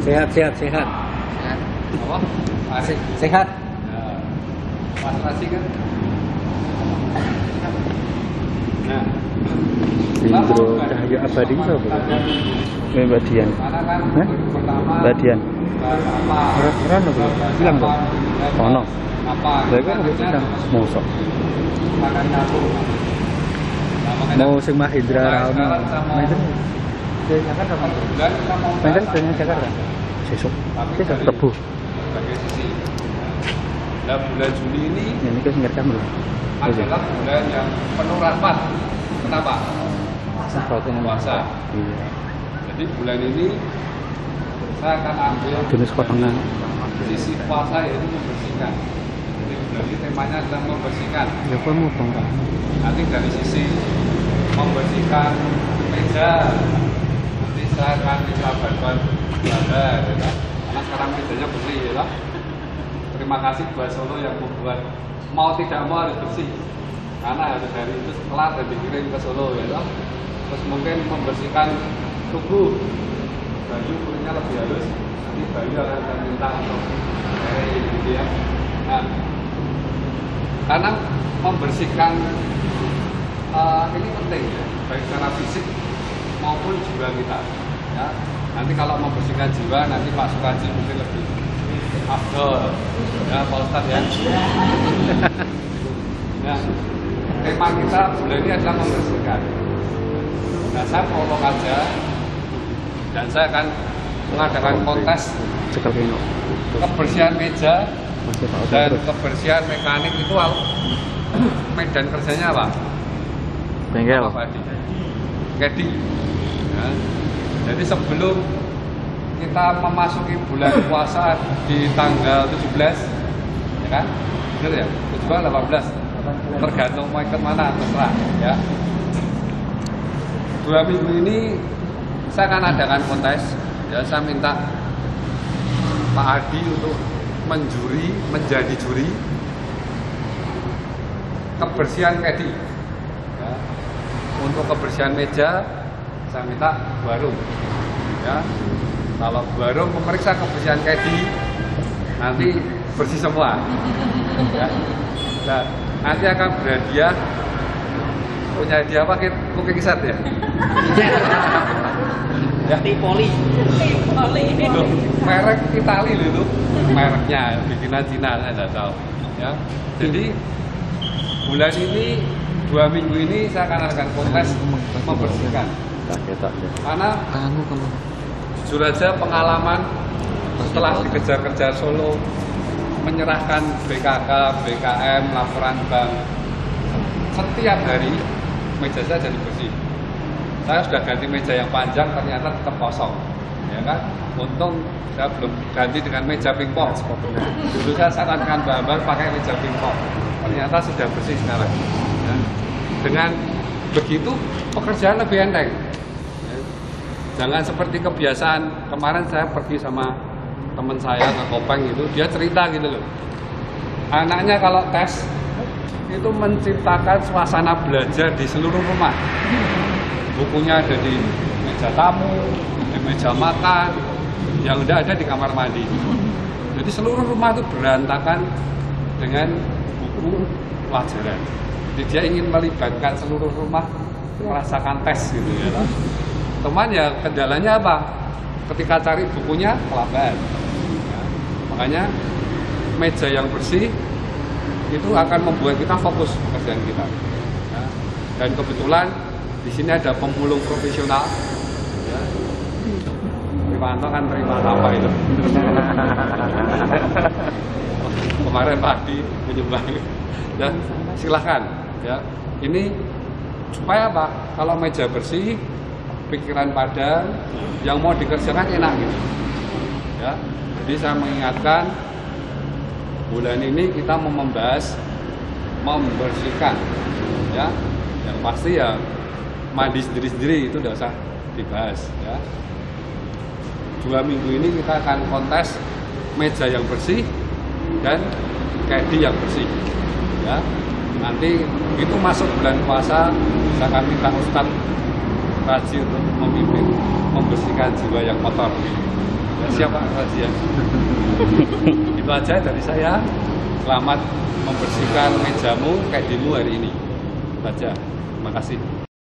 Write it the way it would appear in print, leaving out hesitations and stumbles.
Sehat. Sehat. Apa? Sehat. Ya. Masih kan? Nah. Indro Cahyo Abadi sapa? Mbak Dian. Hah? Mbak Dian. Ora ono kuwi. Bilang kok. Ono. Apa? Lha iku ono bilang mosok. Makan aku. Mau sing Mahindra ra ono. Mahindra. Jakarta apa? Mahindra dengan Jakarta. Sesuk. Sesuk Tebu. Sebagai sisi. Nah, bulan Juli ini Ini kan ngerekam lho. adalah bulan yang penuh rahmat. Kenapa? Puasa. Iya. Jadi bulan ini saya akan ambil Jenis potongan. sisi puasa yaitu membersihkan. Jadi bulan ini temanya adalah membersihkan. Ya kok motong ra. Nanti dari sisi membersihkan meja, nanti saya akan minta bantuan belajar, ya kan? Karena sekarang mejanya bersih, ya kan? Terima kasih buat Solo yang membuat mau tidak mau harus bersih, karena harus dari itu setelah dan dikirim ke Solo, ya kan? Terus mungkin membersihkan tubuh, baju kulitnya lebih halus, nanti baju akan saya minta untuk gitu ya. Nah, karena membersihkan ini penting ya, baik secara fisik maupun jiwa kita. Ya, nanti kalau membersihkan jiwa, nanti Pak Sukaji mungkin lebih afdol, ya Pak Ustadz ya. Ya, tema kita bulan ini adalah membersihkan. Nah, saya prolog aja, dan saya akan mengadakan kontes kebersihan meja dan kebersihan mekanik itu medan kerjanya apa? Bengkel. Kedi. Ya. Jadi sebelum kita memasuki bulan puasa di tanggal 17, ya kan? Benar ya? 17 18. Tergantung mau ikut mana, terserah ya. 2 minggu ini saya akan adakan kontes. Ya, saya minta Pak Adi untuk menjadi juri kebersihan kedi. Ya. Untuk kebersihan meja saya minta Warung. Ya. Kalau Warung memeriksa kebersihan kedi, nanti bersih semua. Ya. Nah, nanti akan berhadiah, punya hadiah apa? Cooking set ya. Ya. Tipoli. Loh, merek Itali itu mereknya bikinan Cina, saya tidak tahu ya. Jadi bulan ini 2 minggu ini saya akan adakan kontes membersihkan karena jujur aja pengalaman setelah dikejar-kejar Solo menyerahkan BKK, BKM, laporan bank setiap hari meja saya jadi bersih. Saya sudah ganti meja yang panjang, ternyata tetap kosong, ya kan? Untung saya belum ganti dengan meja pingpong. Dulu saya sarankan bahan-bahan pakai meja pingpong, ternyata sudah bersih sekarang. Ya. Dengan begitu pekerjaan lebih enteng. Ya. Jangan seperti kebiasaan kemarin saya pergi sama teman saya ke Kopeng itu, dia cerita gitu loh. Anaknya kalau tes itu menciptakan suasana belajar di seluruh rumah. Bukunya ada di meja tamu, di meja makan, yang udah ada di kamar mandi. Jadi seluruh rumah itu berantakan dengan buku pelajaran. Jadi dia ingin melibatkan seluruh rumah merasakan tes gitu ya. Teman ya kendalanya apa? Ketika cari bukunya kelabakan. Ya, makanya meja yang bersih itu akan membuat kita fokus pekerjaan kita. Ya. Dan kebetulan di sini ada pemulung profesional. Ya. Primanto kan terima apa itu? Kemarin pagi menyumbang. Ya, silahkan. Ya, ini supaya apa? Kalau meja bersih, pikiran padang, yang mau dikerjakan enak gitu. Ya, jadi saya mengingatkan bulan ini kita mau membahas membersihkan. Ya, yang pasti ya mandi sendiri-sendiri itu tidak usah dibahas ya. 2 minggu ini kita akan kontes meja yang bersih dan kedi yang bersih ya. Nanti begitu masuk bulan puasa saya akan minta Ustadz Raji untuk memimpin membersihkan jiwa yang kotor ya. Siapa razia? Itu aja dari saya. Selamat membersihkan mejamu kayak demo hari ini. Baca. Terima kasih.